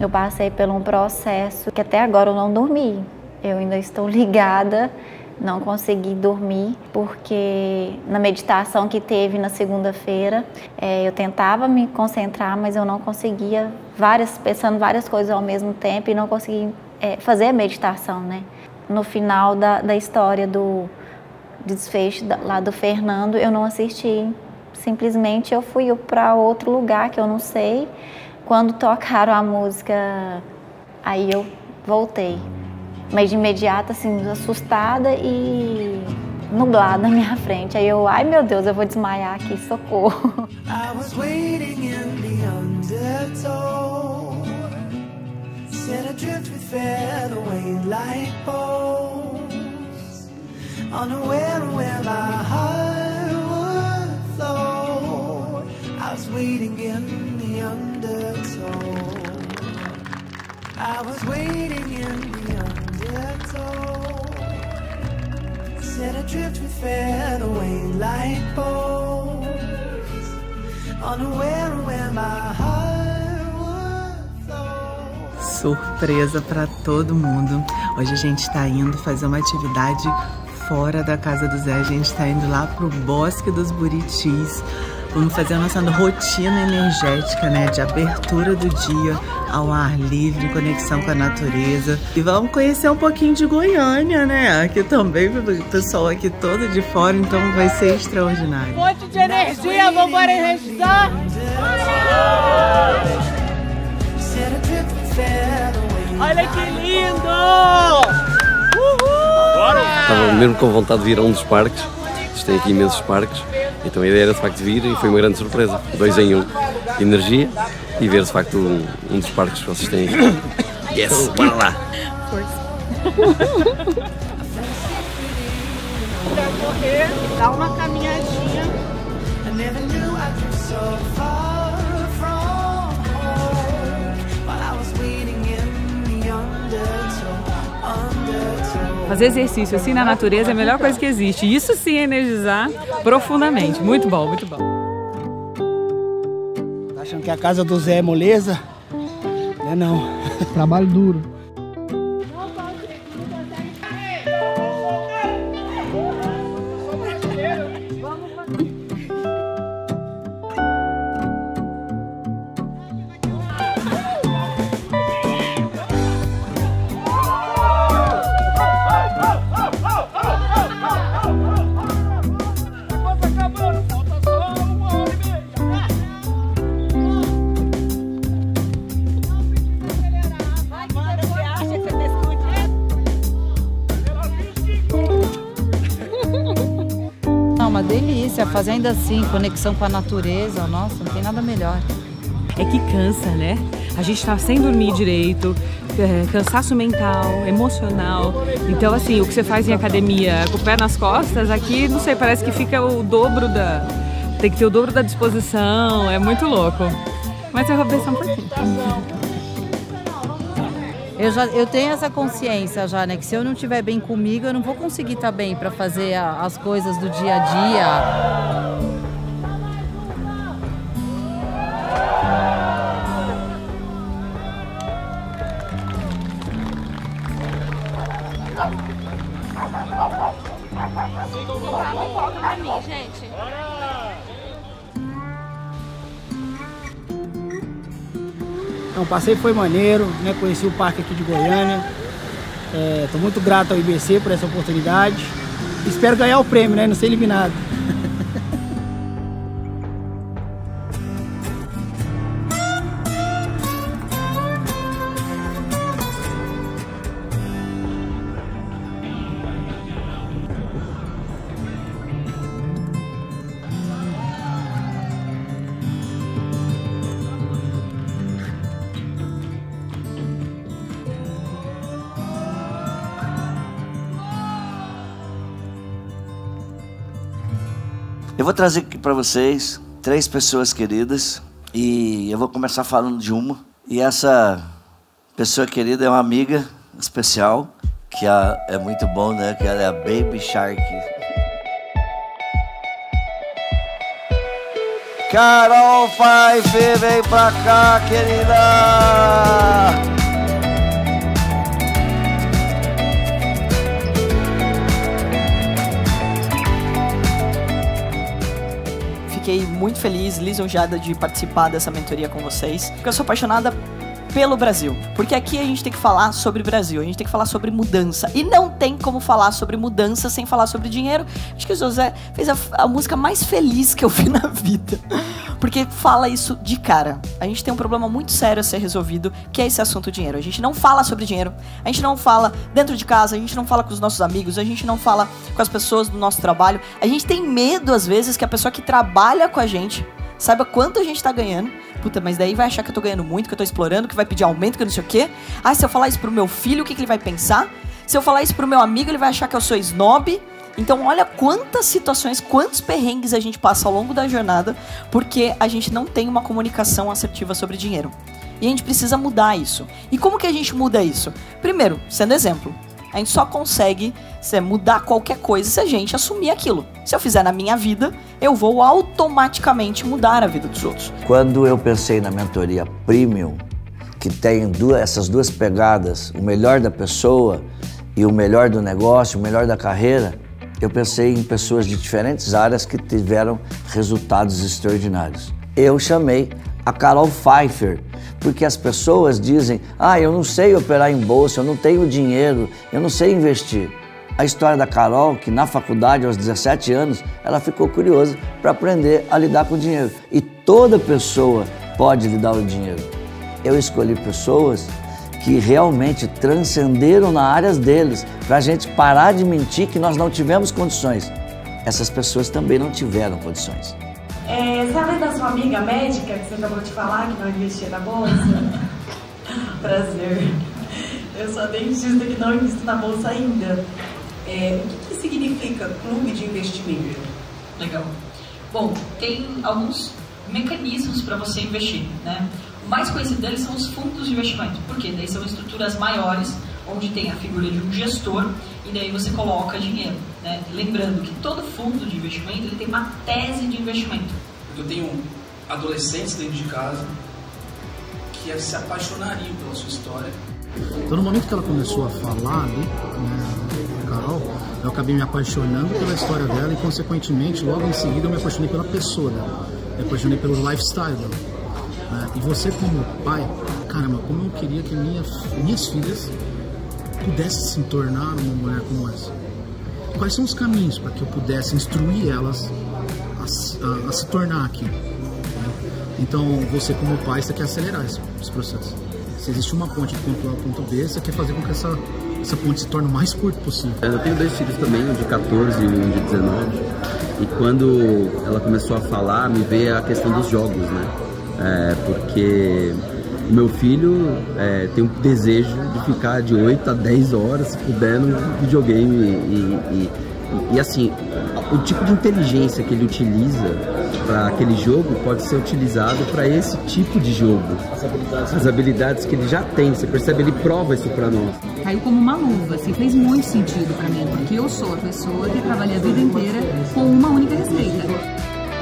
Eu passei por um processo que até agora eu não dormi. Eu ainda estou ligada, não consegui dormir, porque na meditação que teve na segunda-feira, eu tentava me concentrar, mas eu não conseguia, pensando várias coisas ao mesmo tempo, e não consegui fazer a meditação, né? No final da história do desfecho lá do Fernando, eu não assisti. Simplesmente eu fui para outro lugar que eu não sei. Quando tocaram a música, aí eu voltei. Mas de imediato, assim, assustada e nublada na minha frente. Aí eu, ai meu Deus, eu vou desmaiar aqui, socorro. I was waiting in the undertow, set adrift with fairway like bones, unaware of where my heart would flow. I was waiting in the undertow. I was waiting in the undertow, set adrift with fairway like bones, unaware of where my heart would flow. Surpresa para todo mundo. Hoje a gente tá indo fazer uma atividade fora da casa do Zé. A gente tá indo lá pro Bosque dos Buritis. Vamos fazer a nossa rotina energética, né? De abertura do dia ao ar livre, conexão com a natureza. E vamos conhecer um pouquinho de Goiânia, né? Aqui também, o pessoal aqui todo de fora, então vai ser extraordinário. Fonte de energia, vamos embora energizar! Olha que lindo! Uhul! Estava mesmo com vontade de vir a um dos parques. Eles têm aqui imensos parques. Então a ideia era de facto vir e foi uma grande surpresa. 2 em 1. Energia e ver de facto um dos parques que vocês têm aqui. Yes, bora lá! Pra correr, dá uma caminhadinha. Fazer exercício assim na natureza é a melhor coisa que existe. Isso sim é energizar profundamente. Muito bom, muito bom. Tá achando que a casa do Zé é moleza? Não é não. Trabalho duro. Uma delícia, fazendo assim, conexão com a natureza, nossa, não tem nada melhor. É que cansa, né? A gente tá sem dormir direito, cansaço mental, emocional. Então, assim, o que você faz em academia com o pé nas costas, aqui, não sei, parece que fica o dobro tem que ter o dobro da disposição, é muito louco. Mas eu vou pensar um pouquinho. Eu tenho essa consciência já, né? Que se eu não estiver bem comigo, eu não vou conseguir estar bem para fazer as coisas do dia a dia. Então, o passeio foi maneiro, né? Conheci o parque aqui de Goiânia. Estou muito grato ao IBC por essa oportunidade. Espero ganhar o prêmio, né? Não ser eliminado. Eu vou trazer aqui para vocês 3 pessoas queridas e eu vou começar falando de uma. E essa pessoa querida é uma amiga especial, que é muito bom, né? Que ela é a Baby Shark. Carol Pfeiffer, vem pra cá, querida! Fiquei muito feliz, lisonjeada de participar dessa mentoria com vocês, porque eu sou apaixonada pelo Brasil, porque aqui a gente tem que falar sobre Brasil, a gente tem que falar sobre mudança, e não tem como falar sobre mudança sem falar sobre dinheiro. Acho que o José fez a música mais feliz que eu vi na vida, porque fala isso de cara. A gente tem um problema muito sério a ser resolvido, que é esse assunto dinheiro. A gente não fala sobre dinheiro, a gente não fala dentro de casa, a gente não fala com os nossos amigos, a gente não fala com as pessoas do nosso trabalho. A gente tem medo, às vezes, que a pessoa que trabalha com a gente saiba quanto a gente tá ganhando. Puta, mas daí vai achar que eu tô ganhando muito, que eu tô explorando, que vai pedir aumento, que eu não sei o quê. Ah, se eu falar isso pro meu filho, o que ele vai pensar? Se eu falar isso pro meu amigo, ele vai achar que eu sou snob. Então olha quantas situações, quantos perrengues a gente passa ao longo da jornada, porque a gente não tem uma comunicação assertiva sobre dinheiro. E a gente precisa mudar isso. E como que a gente muda isso? Primeiro, sendo exemplo. A gente só consegue mudar qualquer coisa se a gente assumir aquilo. Se eu fizer na minha vida, eu vou automaticamente mudar a vida dos outros. Quando eu pensei na mentoria Premium, que tem essas duas pegadas, o melhor da pessoa e o melhor do negócio, o melhor da carreira, eu pensei em pessoas de diferentes áreas que tiveram resultados extraordinários. Eu chamei a Carol Pfeiffer, porque as pessoas dizem: ah, eu não sei operar em bolsa, eu não tenho dinheiro, eu não sei investir. A história da Carol, que na faculdade, aos 17 anos, ela ficou curiosa para aprender a lidar com o dinheiro. E toda pessoa pode lidar com o dinheiro. Eu escolhi pessoas que realmente transcenderam nas áreas deles, para a gente parar de mentir que nós não tivemos condições. Essas pessoas também não tiveram condições. Sabe da sua amiga médica que você acabou de falar, que não investia na bolsa? Prazer. Eu sou a dentista que não invisto na bolsa ainda. O que significa clube de investimento? Legal. Bom, tem alguns mecanismos para você investir, né? O mais conhecido deles são os fundos de investimento. Por quê? Daí são estruturas maiores, onde tem a figura de um gestor, e daí você coloca dinheiro, né? Lembrando que todo fundo de investimento ele tem uma tese de investimento. Eu tenho adolescentes dentro de casa que se apaixonariam pela sua história. Então, no momento que ela começou a falar ali, né, Carol, eu acabei me apaixonando pela história dela e, consequentemente, logo em seguida eu me apaixonei pela pessoa dela, me apaixonei pelo lifestyle dela. E você, como pai, caramba, como eu queria que minhas filhas pudessem se tornar uma mulher como essa. Quais são os caminhos para que eu pudesse instruir elas a se tornar aquilo? Então, você como pai, você quer acelerar esse processo. Se existe uma ponte do ponto A ao ponto B, você quer fazer com que essa ponte se torne o mais curto possível. Eu tenho 2 filhos também, um de 14 e um de 19. E quando ela começou a falar, me veio a questão dos jogos, né? Porque o meu filho tem um desejo de ficar de 8 a 10 horas, se puder, no videogame. E assim, o tipo de inteligência que ele utiliza para aquele jogo pode ser utilizado para esse tipo de jogo. As habilidades que ele já tem, você percebe, ele prova isso para nós. Caiu como uma luva, assim, fez muito sentido para mim, porque eu sou a pessoa que trabalha a vida inteira com uma única receita.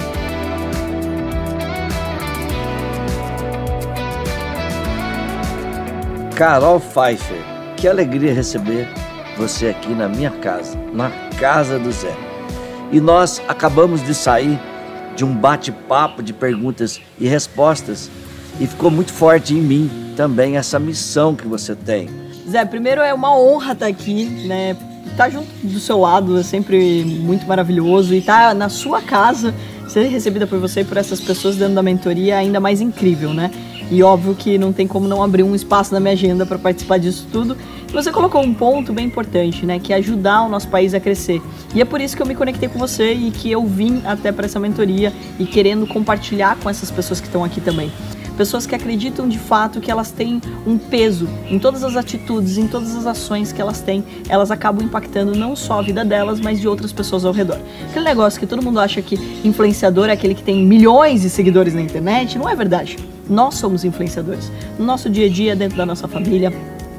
Carol Pfeiffer, que alegria receber você aqui na minha casa, na casa do Zé. E nós acabamos de sair de um bate-papo de perguntas e respostas e ficou muito forte em mim também essa missão que você tem. Zé, primeiro é uma honra estar aqui, né? Estar junto do seu lado é sempre muito maravilhoso, e estar na sua casa, ser recebida por você e por essas pessoas dentro da mentoria é ainda mais incrível, né? E óbvio que não tem como não abrir um espaço na minha agenda para participar disso tudo. E você colocou um ponto bem importante, né? Que é ajudar o nosso país a crescer. E é por isso que eu me conectei com você e que eu vim até para essa mentoria e querendo compartilhar com essas pessoas que estão aqui também. Pessoas que acreditam de fato que elas têm um peso em todas as atitudes, em todas as ações que elas têm, elas acabam impactando não só a vida delas, mas de outras pessoas ao redor. Aquele negócio que todo mundo acha que influenciador é aquele que tem milhões de seguidores na internet, não é verdade. Nós somos influenciadores. No nosso dia a dia, dentro da nossa família,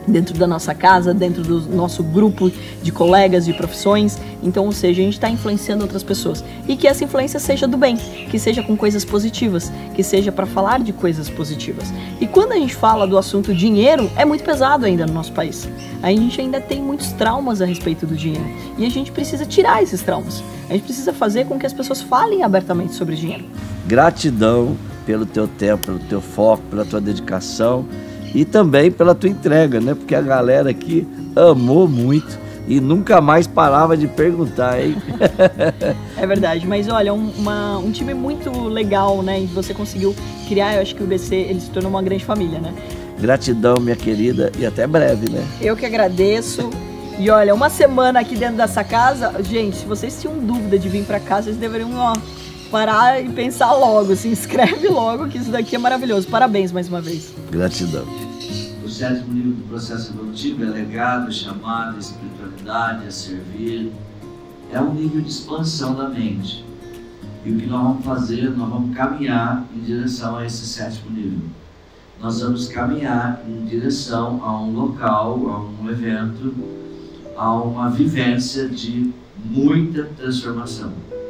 dentro da nossa casa, dentro do nosso grupo de colegas, de profissões. Então, ou seja, a gente está influenciando outras pessoas. E que essa influência seja do bem, que seja com coisas positivas, que seja para falar de coisas positivas. E quando a gente fala do assunto dinheiro, é muito pesado ainda no nosso país. A gente ainda tem muitos traumas a respeito do dinheiro. E a gente precisa tirar esses traumas. A gente precisa fazer com que as pessoas falem abertamente sobre dinheiro. Gratidão pelo teu tempo, pelo teu foco, pela tua dedicação e também pela tua entrega, né? Porque a galera aqui amou muito e nunca mais parava de perguntar, hein? É verdade, mas olha, um time muito legal, né? E você conseguiu criar, eu acho que o IBC, ele se tornou uma grande família, né? Gratidão, minha querida, e até breve, né? Eu que agradeço. E olha, uma semana aqui dentro dessa casa, gente, se vocês tinham dúvida de vir pra cá, vocês deveriam, ó, parar e pensar logo, se inscreve logo, que isso daqui é maravilhoso. Parabéns mais uma vez. Gratidão. O 7º nível do processo evolutivo é legado, chamado, espiritualidade, a servir. É um nível de expansão da mente. E o que nós vamos fazer, nós vamos caminhar em direção a esse 7º nível. Nós vamos caminhar em direção a um local, a um evento, a uma vivência de muita transformação.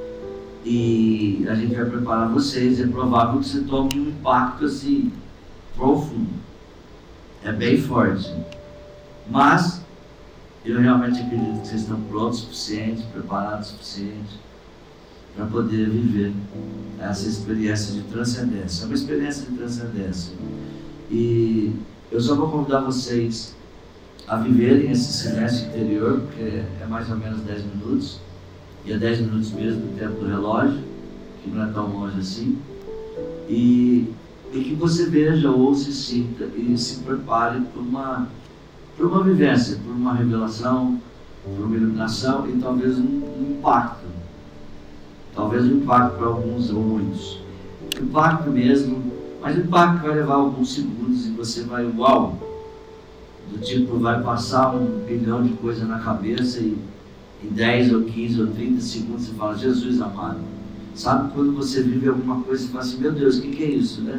E a gente vai preparar vocês, é provável que você tome um impacto assim, profundo. É bem forte. Mas eu realmente acredito que vocês estão prontos o suficiente, preparados o suficiente para poder viver essa experiência de transcendência. É uma experiência de transcendência. E eu só vou convidar vocês a viverem esse silêncio interior, porque é mais ou menos 10 minutos, e é 10 minutos mesmo do tempo do relógio, que não é tão longe assim, e que você veja ou se sinta e se prepare por uma vivência, por uma revelação, por uma iluminação e talvez um impacto. Talvez um impacto para alguns ou muitos. Impacto mesmo, mas o impacto vai levar alguns segundos e você vai, uau! Do tipo, vai passar 1 bilhão de coisas na cabeça e em 10 ou 15 ou 30 segundos você fala, Jesus amado. Sabe quando você vive alguma coisa e fala assim, meu Deus, o que é isso, né?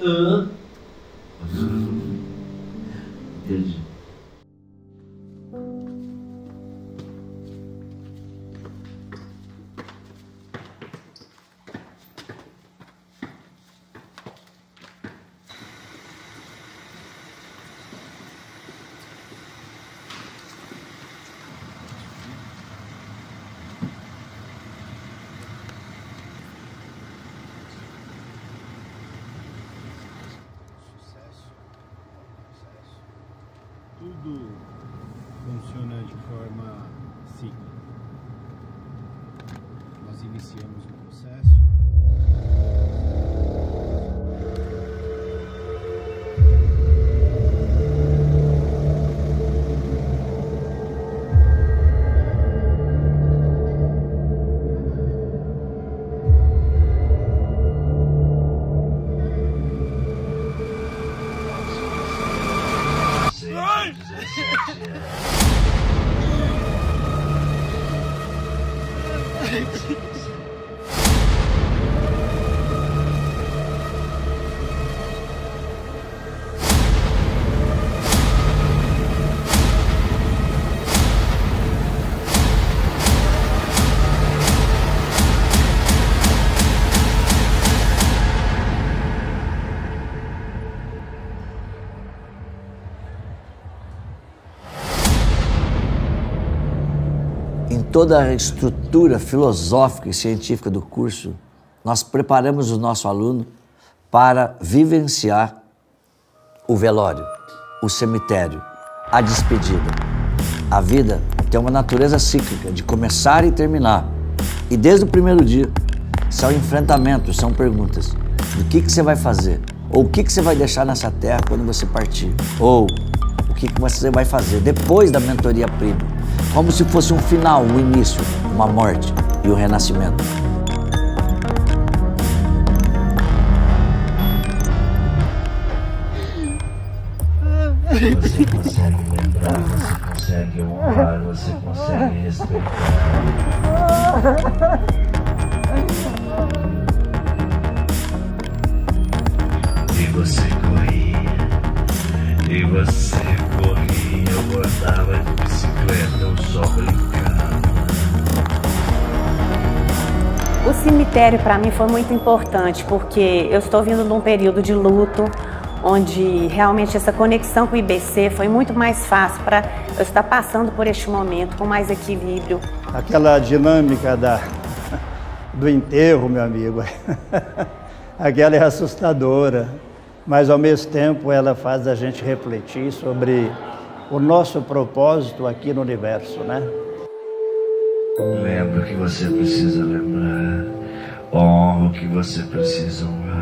Entendi. Tudo funciona de forma cíclica. Nós iniciamos o processo. Toda a estrutura filosófica e científica do curso, nós preparamos o nosso aluno para vivenciar o velório, o cemitério, a despedida. A vida tem uma natureza cíclica, de começar e terminar. E desde o primeiro dia, são enfrentamentos, são perguntas. O que você vai fazer? Ou o que você vai deixar nessa terra quando você partir? Ou o que você vai fazer depois da mentoria prima? Como se fosse um final, um início, uma morte e o renascimento. Você consegue lembrar, você consegue honrar, você consegue respeitar. E você corria, e você corria. só brincando. O cemitério para mim foi muito importante, porque eu estou vindo de um período de luto, onde realmente essa conexão com o IBC foi muito mais fácil para eu estar passando por este momento com mais equilíbrio. Aquela dinâmica do enterro, meu amigo, aquela é assustadora, mas ao mesmo tempo ela faz a gente refletir sobre o nosso propósito aqui no universo, né? Lembra o que você precisa lembrar, honra o que você precisa honrar.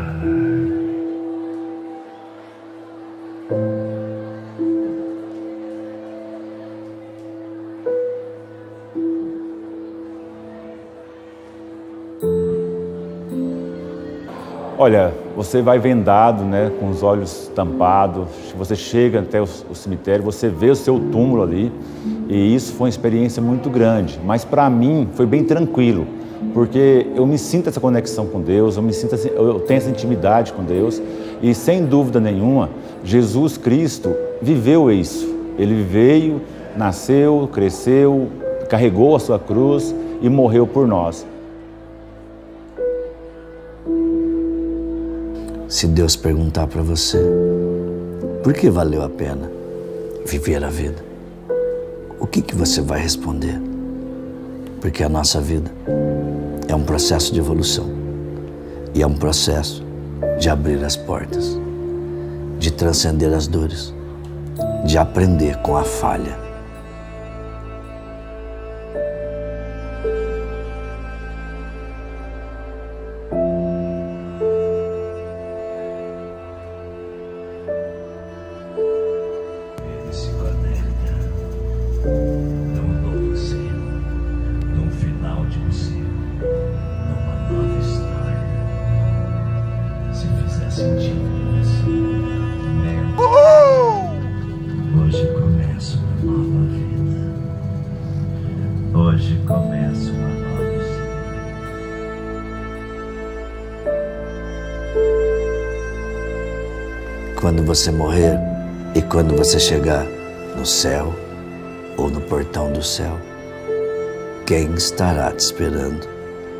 Olha, você vai vendado, né, com os olhos tampados, você chega até o cemitério, você vê o seu túmulo ali, e isso foi uma experiência muito grande, mas para mim foi bem tranquilo, porque eu me sinto essa conexão com Deus, eu tenho essa intimidade com Deus, e sem dúvida nenhuma, Jesus Cristo viveu isso. Ele veio, nasceu, cresceu, carregou a sua cruz e morreu por nós. Se Deus perguntar para você, por que valeu a pena viver a vida? O que você vai responder? Porque a nossa vida é um processo de evolução e é um processo de abrir as portas, de transcender as dores, de aprender com a falha. Esse planeta é um novo ciclo, num final de um ciclo, numa nova história. Se fizer sentido pra você, hoje começa uma nova vida. Hoje começa uma nova história. Quando você morrer e quando você chegar no céu ou no portão do céu, quem estará te esperando?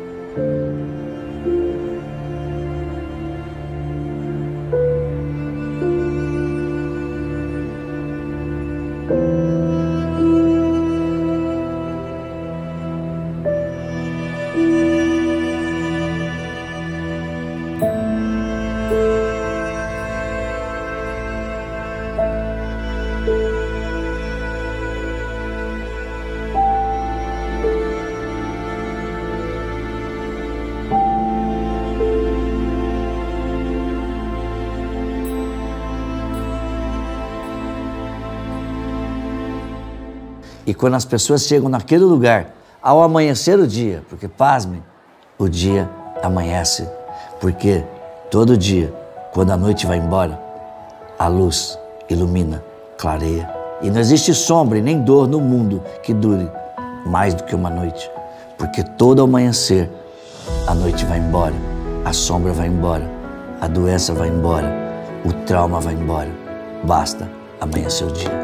E quando as pessoas chegam naquele lugar, ao amanhecer o dia, porque, pasmem, o dia amanhece, porque todo dia, quando a noite vai embora, a luz ilumina, clareia, e não existe sombra e nem dor no mundo que dure mais do que uma noite, porque todo amanhecer, a noite vai embora, a sombra vai embora, a doença vai embora, o trauma vai embora, basta amanhecer o dia.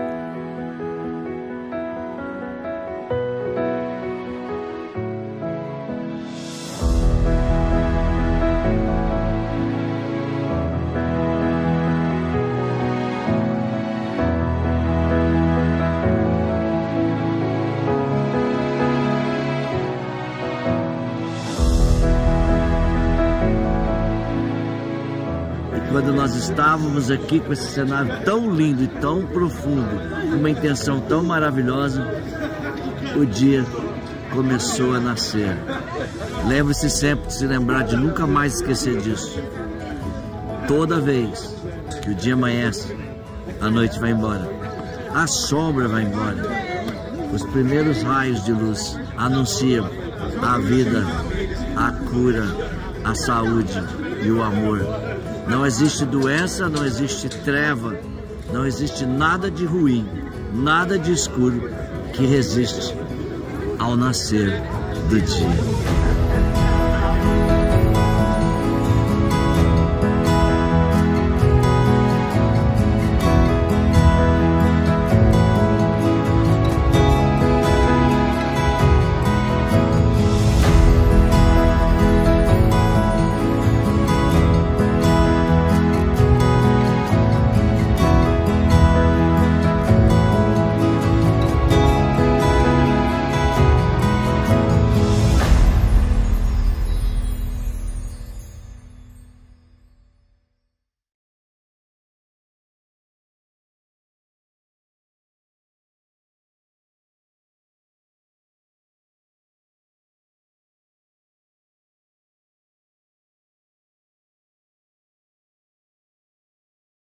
Quando nós estávamos aqui com esse cenário tão lindo e tão profundo, com uma intenção tão maravilhosa, o dia começou a nascer. Lembre-se sempre de se lembrar de nunca mais esquecer disso. Toda vez que o dia amanhece, a noite vai embora, a sombra vai embora. Os primeiros raios de luz anunciam a vida, a cura, a saúde e o amor. Não existe doença, não existe treva, não existe nada de ruim, nada de escuro que resiste ao nascer do dia.